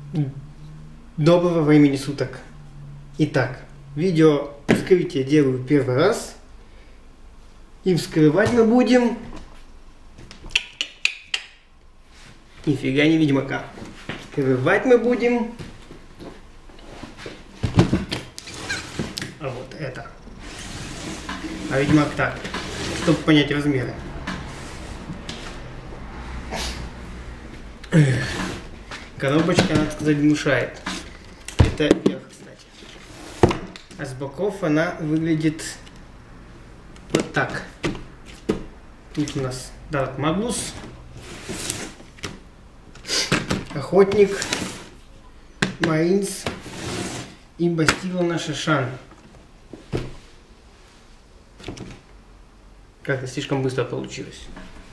Доброго времени суток. Итак, видео вскрытие делаю первый раз. И вскрывать мы будем... Нифига не ведьмака. Вскрывать мы будем... А вот это. А ведьмак так, чтобы понять размеры. Коробочка, надо сказать, внушает. Это верх, кстати. А с боков она выглядит вот так. Тут у нас Dark Magnus, Охотник, Marines и Бастила наша Шан. Как-то слишком быстро получилось.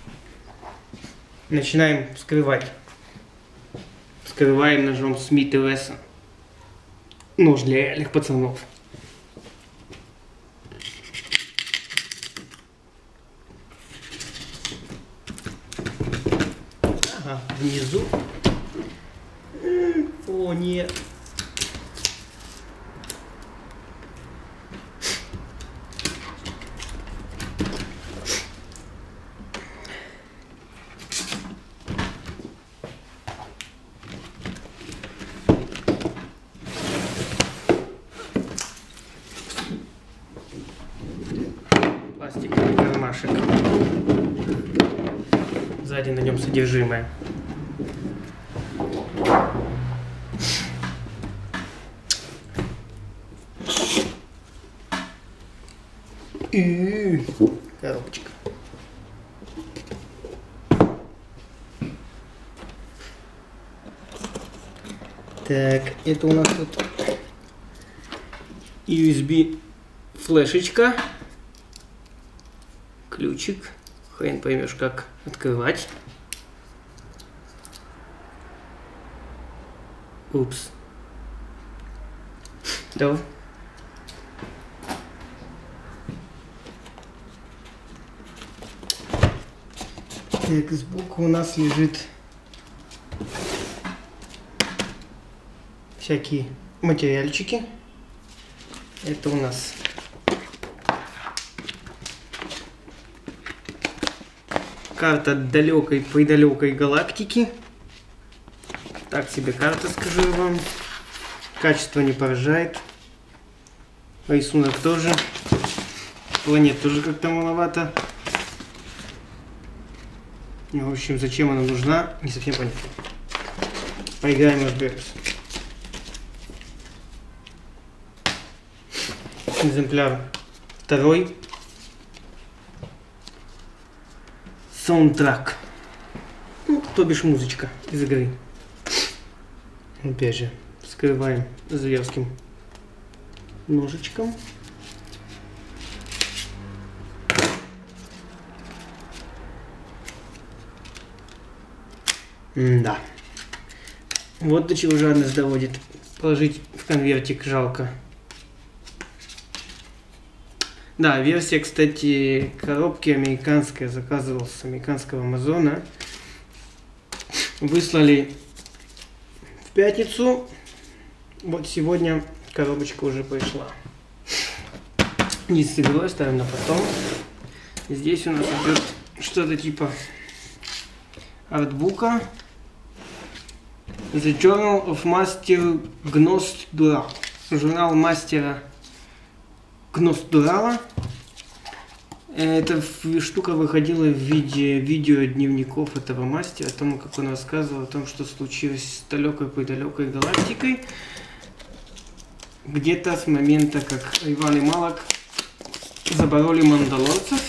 Начинаем вскрывать. Вскрываем ножом Smith & Wesson. Нож для реальных пацанов. Ага, внизу. О, нет. Пластиковый кармашек. Сзади на нем содержимое. И коробочка. Так, это у нас тут USB флешечка. Ключик. Хрен поймешь, как открывать. Упс. Да. Так, сбоку у нас лежит всякие материальчики. Это у нас карта предалекой галактики. Так себе карта, скажу я вам. Качество не поражает. Рисунок тоже. Планет тоже как-то маловато. В общем, зачем она нужна, не совсем понятно. Поиграем, разберемся. Экземпляр второй. Саундтрак. Ну, то бишь музычка из игры. Опять же, вскрываем зверским ножичком. Да. Вот до чего жадность доводит. Положить в конвертик жалко. Да, версия, кстати, коробки американская, заказывал с американского Амазона. Выслали в пятницу. Вот сегодня коробочка уже пришла. Не сыгрой, ставим на потом. Здесь у нас идет что-то типа артбука. The Journal of Master Gnost Dural. Журнал мастера Гност Дурала. Эта штука выходила в виде видео-дневников этого мастера, о том, как он рассказывал о том, что случилось с далекой-предалекой галактикой. Где-то с момента, как Иван и Малок забороли мандалорцев,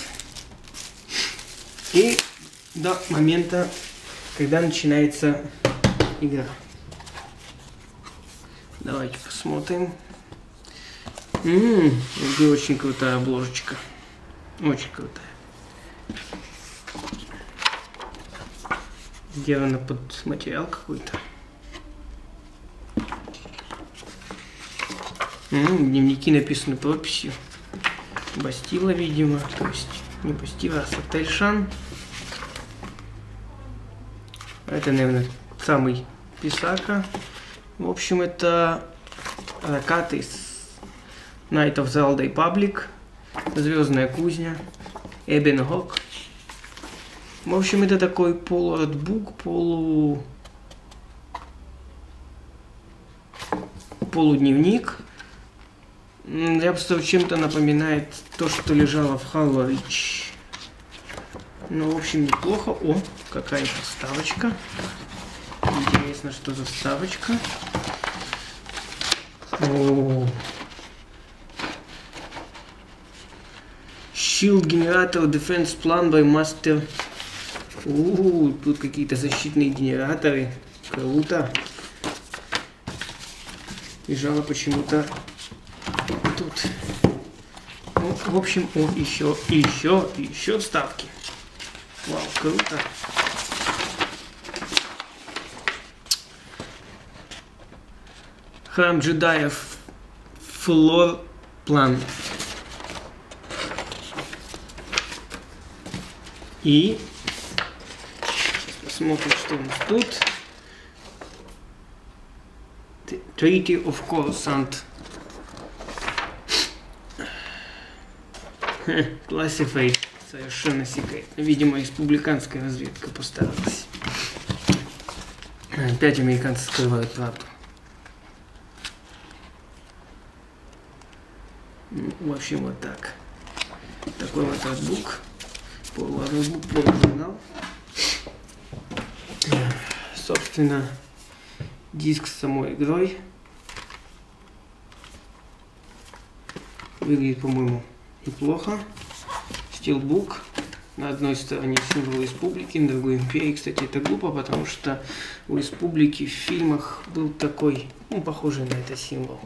и до момента, когда начинается игра. Давайте посмотрим. Это очень крутая обложечка. Очень крутая. Сделана под материал какой-то. Дневники написаны подписью. Бастила, видимо. То есть не Бастила, а Сатель Шан. Это, наверное, самый писака. В общем, это ракаты из Night of the Old Republic, Звездная кузня, Ebon Hawk. В общем, это такой полуартбук, полудневник. Я бы сказал, чем-то напоминает то, что лежало в Halo Reach. Ну, в общем, неплохо. О, какая-то вставочка. Интересно, что за вставочка. О. Shield Generator Defense Plan by Master. Тут какие-то защитные генераторы. Круто. Лежало почему-то тут. Ну, в общем, еще вставки. Вау, круто. Храм джедаев Floor Plan. И сейчас посмотрим, что у нас тут. Treaty of Coruscant. Classified. Совершенно секретно. Видимо, республиканская разведка постаралась. Опять американцы скрывают правду. В общем, вот так. Такой вот артбук. Полуартбук, полужурнал. Собственно, диск с самой игрой. Выглядит, по-моему, неплохо. Стилбук. На одной стороне символ республики, на другой империи. Кстати, это глупо, потому что у республики в фильмах был такой, ну, похожий на это символ.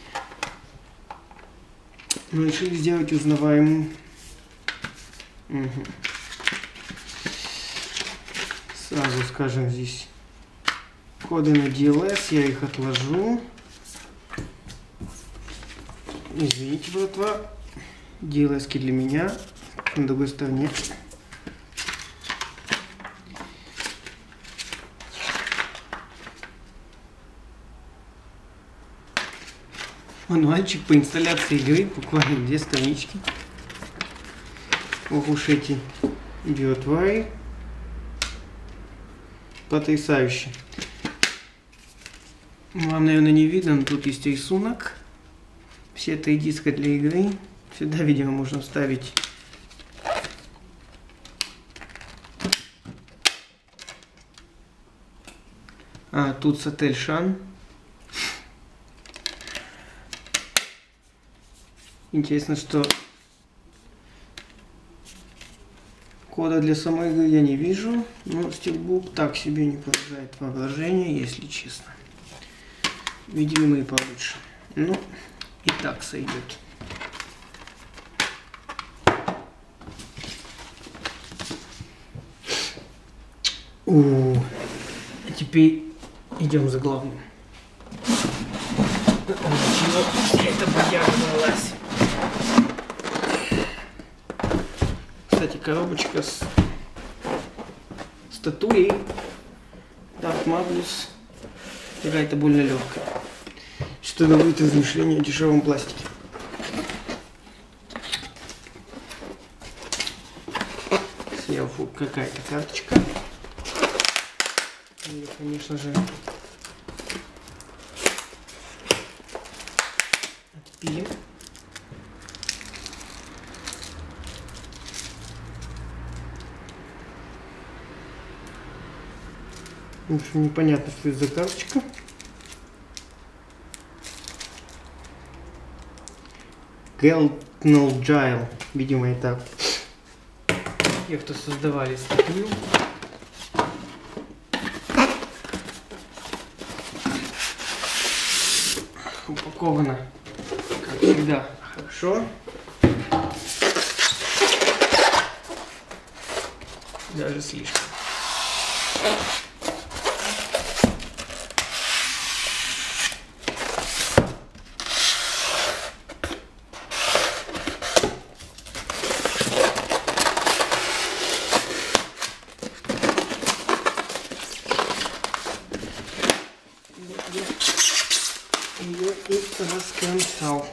Но решили сделать узнаваемым. Угу. Сразу скажем, здесь коды на DLS, я их отложу. Извините, братва. DLS-ки для меня. На другой стороне. Мануальчик по инсталляции игры, буквально 2 странички. Ох уж эти биотвари. Потрясающе. Вам, наверное, не видно, но тут есть рисунок. Все 3 диска для игры. Сюда, видимо, можно вставить тут Сатель Шан. Интересно, что кода для самой игры я не вижу, но стилбук так себе не поражает воображение, если честно. Видели мы и получше. Ну, и так сойдет. А теперь идем за главным. Чего вся эта бодяга бралась? Кстати, коробочка с статуей Darth Magnus какая-то больно легкая. Что говорит размышления о дешевом пластике. Сверху какая-то карточка. И, конечно же, отпилим. В общем, непонятно, что это за карточка. Geltnal Jail. Видимо, это те, кто создавали статью. Упаковано, как всегда, хорошо. Даже слишком. раскромсал.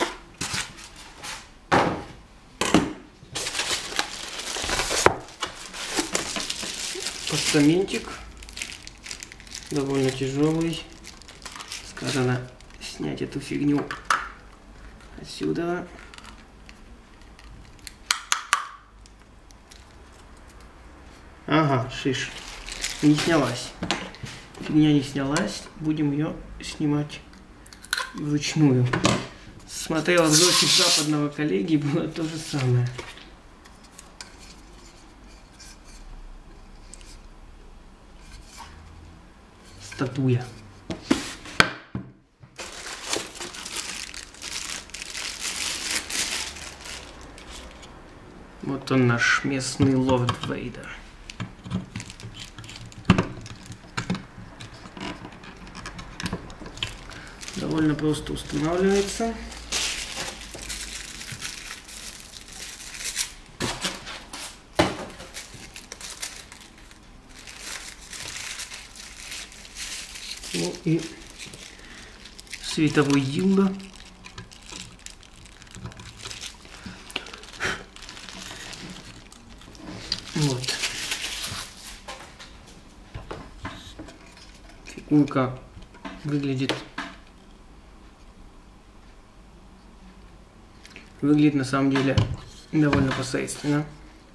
Постаментик довольно тяжелый. Сказано снять эту фигню отсюда. Ага, шиш. Не снялась. Фигня не снялась. Будем ее снимать вручную. Смотрел обзорчик западного коллеги, было то же самое. Статуя. Вот он, наш местный Лорд Вейдер. Довольно просто устанавливается. Ну и световой дилдо. Вот. Фигурка выглядит на самом деле довольно посредственно.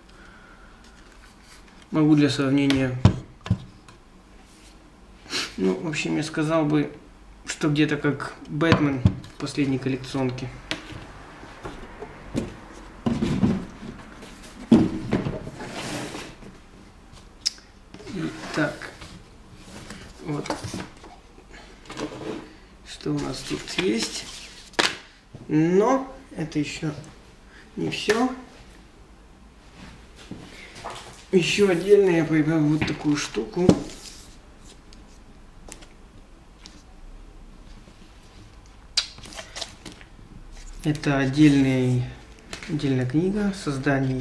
Могу для сравнения, ну, в общем, я сказал бы, что где-то как Бэтмен в последней коллекционке. Итак, вот что у нас тут есть. Но это еще не все. Еще отдельно я поиграл вот такую штуку. Это отдельная книга созданий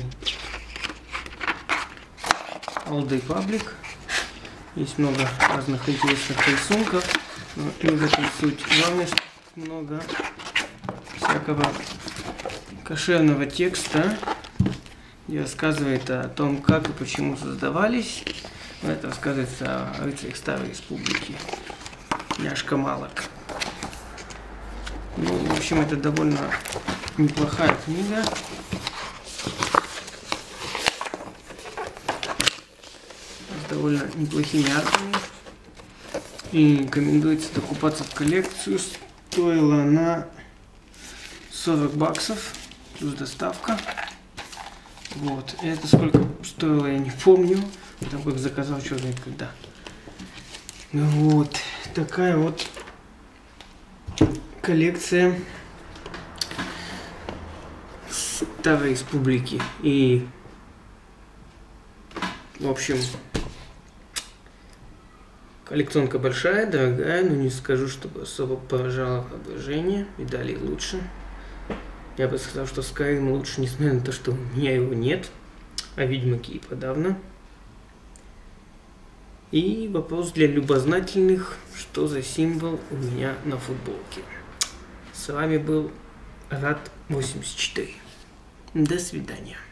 Old Republic. Есть много разных интересных рисунков, но не в этом суть. Главное, что много всякого кошерного текста, где рассказывает о том, как и почему создавались. Это рассказывается о рыцарях Старой Республики. Няшка Малок. Ну, в общем, это довольно неплохая книга. С довольно неплохими артами. И рекомендуется докупаться в коллекцию. Стоила она $40, плюс доставка. Вот. И это сколько стоило, я не помню. Потому как заказал, черт знает когда. Вот. Такая вот коллекция Старой Республики. И, в общем, коллекционка большая, дорогая, но не скажу, чтобы особо поражала воображение. И далее лучше. Я бы сказал, что Skyrim лучше, несмотря на то, что у меня его нет, а Ведьмаки и подавно. И вопрос для любознательных, что за символ у меня на футболке. С вами был Рад 84. До свидания.